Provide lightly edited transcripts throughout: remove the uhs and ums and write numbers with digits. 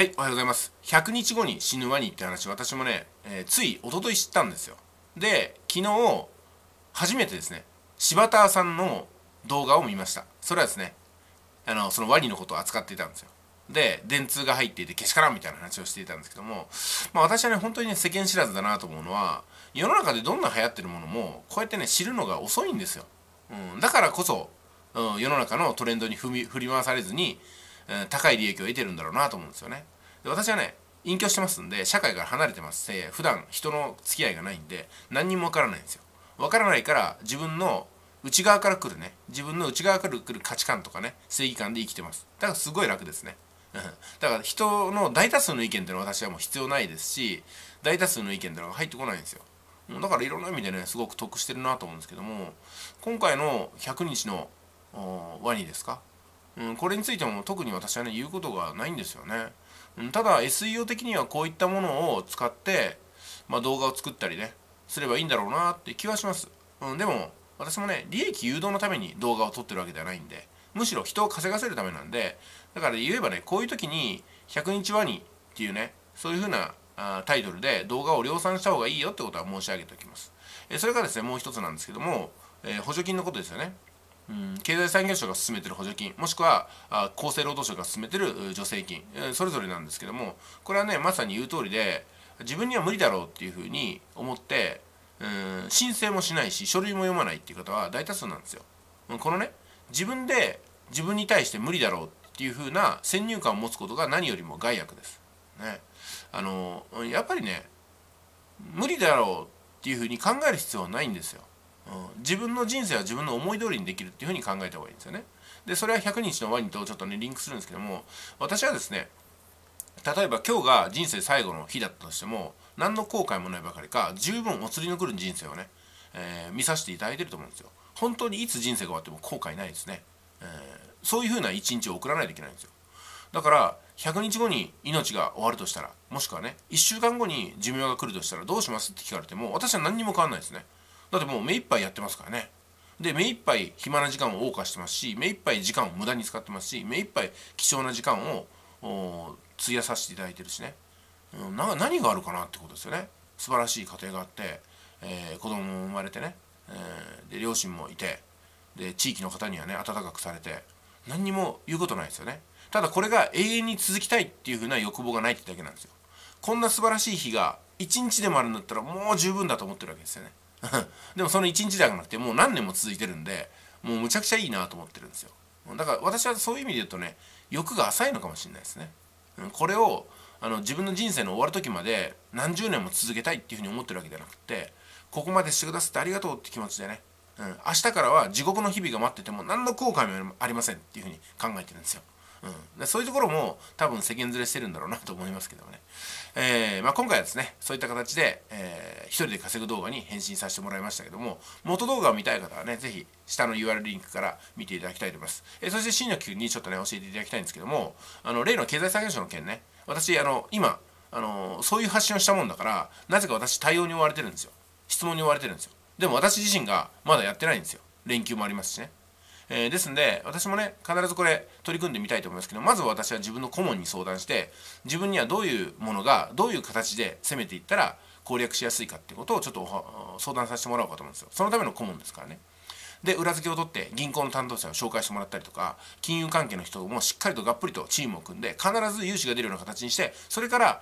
はい、おはようございます。100日後に死ぬワニって話、私もね、つい一昨日知ったんですよ。で、昨日、初めてですね、柴田さんの動画を見ました。それはですね、そのワニのことを扱っていたんですよ。で、電通が入っていてけしからんみたいな話をしていたんですけども、私はね、本当にね、世間知らずだなと思うのは、世の中でどんな流行ってるものも、こうやってね、知るのが遅いんですよ。だからこそ、世の中のトレンドに振り回されずに、高い利益を得てるんだろうなと思うんですよね。で、私はね、隠居してますんで、社会から離れてますし、普段人の付き合いがないんで、何にもわからないんですよ。わからないから、自分の内側から来るね、自分の内側から来る価値観とかね、正義感で生きてます。だからすごい楽ですね。だから人の大多数の意見っていうのは私はもう必要ないですし、大多数の意見っていうのが入ってこないんですよ。だからいろんな意味でね、すごく得してるなと思うんですけども、今回の100日のワニですか、これについても特に私はね言うことがないんですよね。ただ SEO 的にはこういったものを使って、動画を作ったりねすればいいんだろうなって気はします。でも私もね利益誘導のために動画を撮ってるわけではないんで、むしろ人を稼がせるためなんで、だから言えばね、こういう時に100日ワニっていうね、そういう風なタイトルで動画を量産した方がいいよってことは申し上げておきます。それからですね、もう一つなんですけども、補助金のことですよね。経済産業省が進めてる補助金、もしくは厚生労働省が進めてる助成金、それぞれなんですけども、これはねまさに言う通りで、自分には無理だろうっていうふうに思って、申請もしないし書類も読まないっていう方は大多数なんですよ。このね、自分で自分に対して無理だろうっていうふうな先入観を持つことが何よりも害悪です。ね、やっぱりね、無理だろうっていうふうに考える必要はないんですよ。自分の人生は自分の思い通りにできるっていうふうに考えた方がいいんですよね。で、それは100日のワニとちょっとねリンクするんですけども、私はですね、例えば今日が人生最後の日だったとしても、何の後悔もないばかりか十分お釣りの来る人生をね、見させていただいてると思うんですよ。本当にいつ人生が終わっても後悔ないですね。そういうふうな一日を送らないといけないんですよ。だから100日後に命が終わるとしたら、もしくはね1週間後に寿命が来るとしたらどうしますって聞かれても、私は何にも変わんないですね。だってもう目いっぱいやってますからね。で、目いっぱい暇な時間を謳歌してますし、目いっぱい時間を無駄に使ってますし、目いっぱい貴重な時間を費やさせていただいてるしね、何があるかなってことですよね。素晴らしい家庭があって、子供も生まれてね、で両親もいて、で地域の方にはね温かくされて、何にも言うことないですよね。ただこれが永遠に続きたいっていう風な欲望がないってだけなんですよ。こんな素晴らしい日が1日でもあるんだったらもう十分だと思ってるわけですよね。でもその1日じゃなくてもう何年も続いてるんで、もうむちゃくちゃいいなと思ってるんですよ。だから私はそういう意味で言うとね、欲が浅いのかもしれないですね。これを自分の人生の終わる時まで何十年も続けたいっていうふうに思ってるわけじゃなくて、ここまでしてくださってありがとうって気持ちでね、明日からは地獄の日々が待ってても何の後悔もありませんっていうふうに考えてるんですよ。でそういうところも多分世間連れしてるんだろうなと思いますけどもね。今回はですね、そういった形で、一人で稼ぐ動画に返信させてもらいましたけども、元動画を見たい方はね、ぜひ下の URL リンクから見ていただきたいと思います。そして新の企にちょっとね教えていただきたいんですけども、例の経済産業省の件ね、私今そういう発信をしたもんだから、なぜか私対応に追われてるんですよ。質問に追われてるんですよ。でも私自身がまだやってないんですよ。連休もありますしね。ですんで私もね必ずこれ取り組んでみたいと思いますけど、まず私は自分の顧問に相談して、自分にはどういうものがどういう形で攻めていったら攻略しやすいかっていうことをちょっと相談させてもらおうかと思うんですよ。そのための顧問ですからね。で裏付けを取って銀行の担当者を紹介してもらったりとか、金融関係の人もしっかりとがっぷりとチームを組んで必ず融資が出るような形にして、それから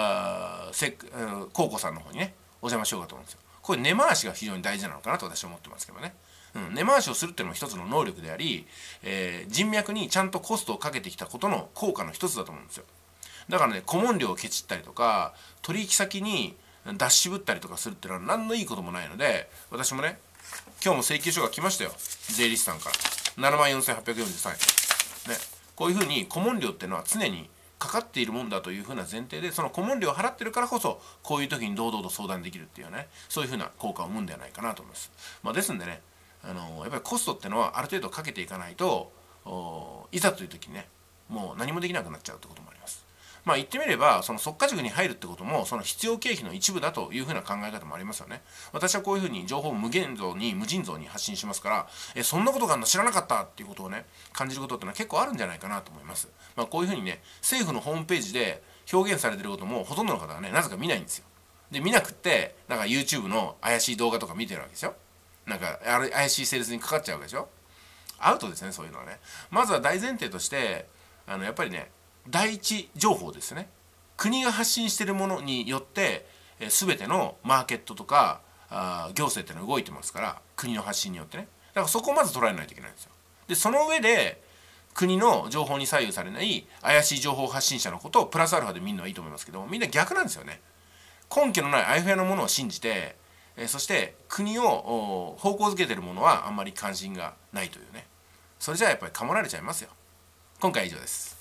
コウコさんの方にねお邪魔しようかと思うんですよ。これ根回しが非常に大事なのかなと私は思ってますけどね。根回しをするっていうのも一つの能力であり、人脈にちゃんとコストをかけてきたことの効果の一つだと思うんですよ。だからね、顧問料をケチったりとか取引先に出し渋ったりとかするっていうのは何のいいこともないので、私もね今日も請求書が来ましたよ、税理士さんから74,843円ね。こういうふうに顧問料っていうのは常にかかっているもんだというふうな前提で、その顧問料を払ってるからこそこういう時に堂々と相談できるっていうね、そういうふうな効果を生むんではないかなと思います。ですんでね、やっぱりコストってのはある程度かけていかないと、いざという時にねもう何もできなくなっちゃうってこともあります。言ってみればその即価塾に入るってこともその必要経費の一部だというふうな考え方もありますよね。私はこういうふうに情報を無尽蔵に発信しますから、そんなことがあるの知らなかったっていうことをね感じることってのは結構あるんじゃないかなと思います。こういうふうにね政府のホームページで表現されてることもほとんどの方はねなぜか見ないんですよ。で見なくってなんか YouTube の怪しい動画とか見てるわけですよ。なんかあれ怪しいセールスにかかっちゃうわけでしょ。アウトですね、そういうのはね。まずは大前提としてやっぱりね第一情報ですね。国が発信しているものによって全てのマーケットとか行政っていうのは動いてますから、国の発信によってね。だからそこをまず捉えないといけないんですよ。でその上で国の情報に左右されない怪しい情報発信者のことをプラスアルファで見るのはいいと思いますけど、みんな逆なんですよね。根拠のないあやふやなものを信じて、そして国を方向づけてるものはあんまり関心がないというね。それじゃあやっぱりかもられちゃいますよ。今回は以上です。